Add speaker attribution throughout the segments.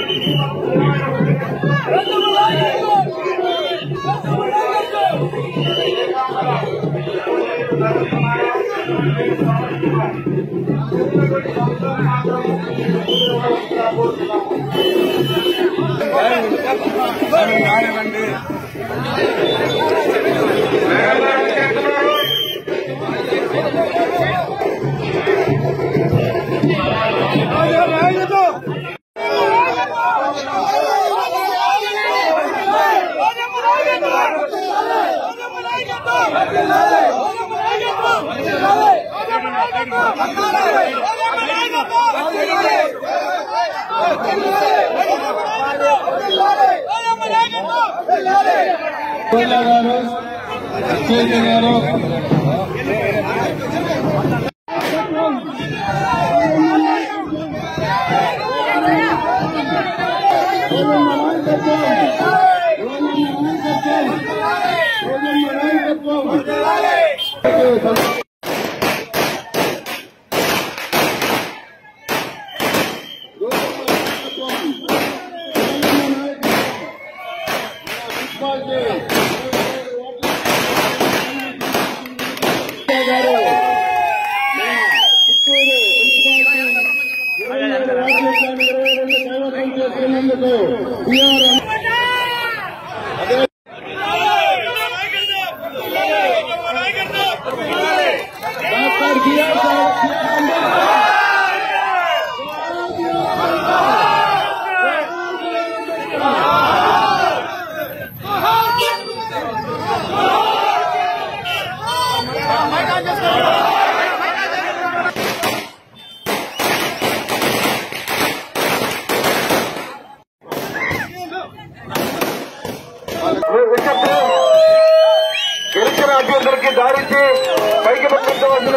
Speaker 1: గెలిచిన అభ్యర్థులకి దారిచ్చి పైకి పంపించవలసిన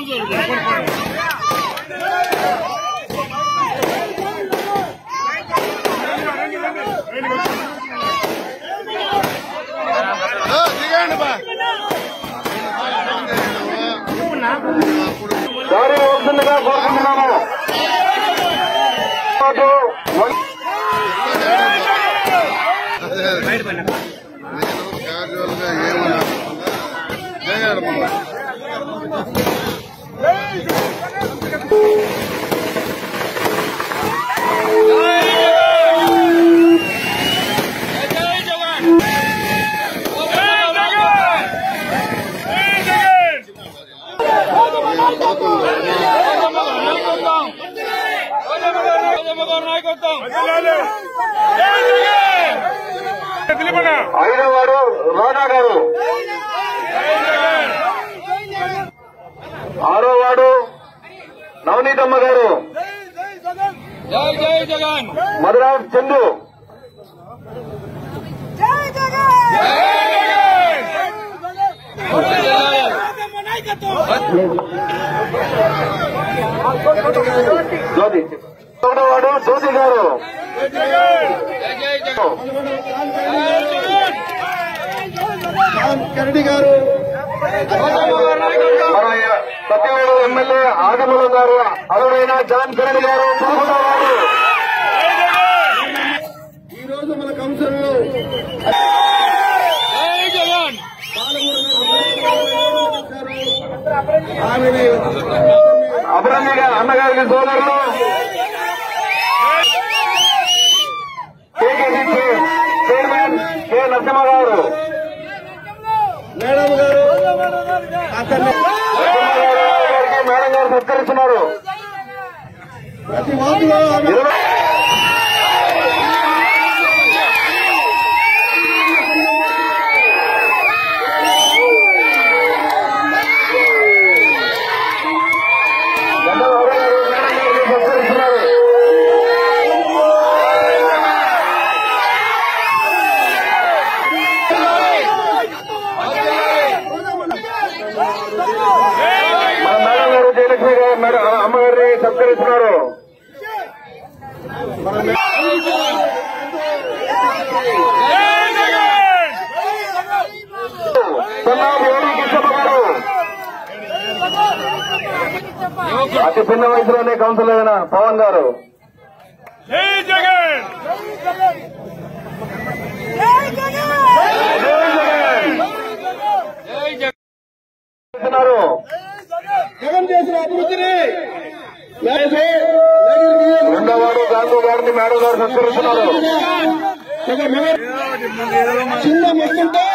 Speaker 1: దారి వస్తుందిగా కోరుకుంటున్నాము. ఐదవాడు రాధా గారు, ఆరో వాడు నవనీతమ్మ గారు, మధురాజ్ చందు, ఒకటో వాడు జ్యోతి గారు, కరెడ్డి గారు, సత్యవేడు ఎమ్మెల్యే ఆగమల గారు, అరుడైన జాన్ కరెడ్డి గారు, పురుగుతారు. ఈ రోజు మన కౌన్సిల్లో అభిరామి అన్నగారికి సోదరులు, కేకేసీ చైర్మన్ కె నరసింహ గారు, మేడం గారు మేడం గారు సత్కరిస్తున్నారు. అమ్మగారిని సత్కరిస్తున్నారు. అతి చిన్న వయసులోనే కౌన్సిలర్ అయిన పవన్ గారు. జగన్ చేసిన అభివృద్ధిని రెండవవాడు గాంధీ గారిని మేడం గారు సత్కరిస్తున్నారు. చిన్న మొత్తంతో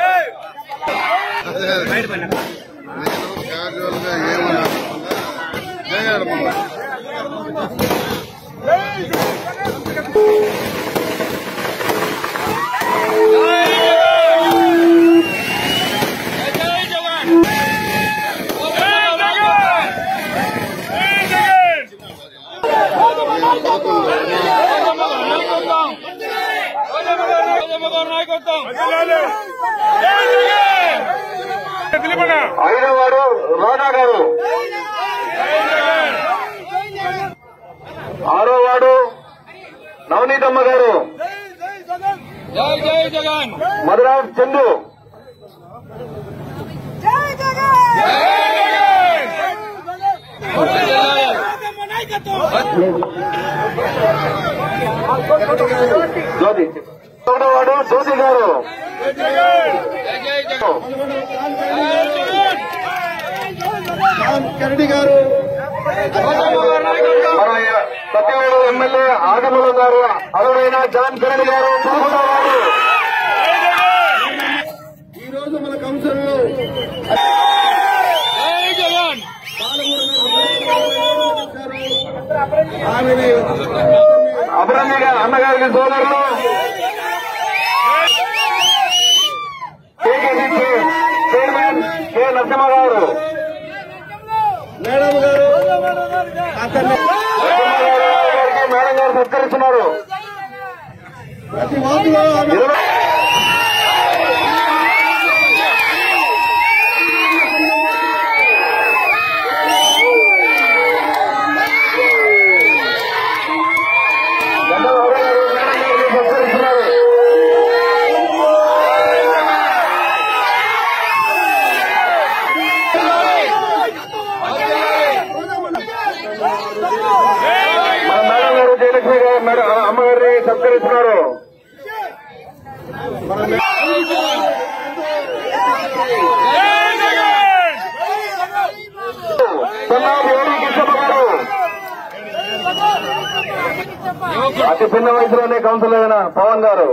Speaker 1: ఐదవవాడు రాధా గారు, ఆరోవాడు నవనీతమ్మ గారు, మధురాజ్ చందు, ఒకటోవాడు జ్యోతి గారు, కరెడ్డి గారు, సత్యవేడు ఎమ్మెల్యే ఆగమల గారు, అరుడైన జాన్ కరెడ్డి గారు పురుగుతారు. ఈ రోజు మన కౌన్సిల్లో అభిరామి అన్నగారికి సోదరులు కేకేసీ చైర్మన్ కె నరసింహ గారు, మేడం గారు మేడం గారు సత్కరిస్తున్నారు. జయలక్ష్మి గారు అమ్మగారిని సత్కరిస్తున్నారు. అతి చిన్న వయసులోనే కౌన్సిలర్ అయిన పవన్ గారు,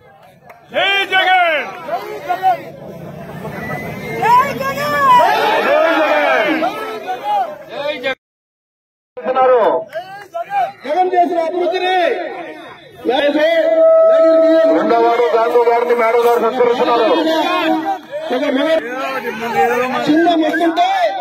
Speaker 1: జగన్ చేసిన అభివృద్ధిని రెండవవాడు గాంధీ గారిని మేడం గారు సత్కరిస్తున్నారు. చిన్న మొత్తంతో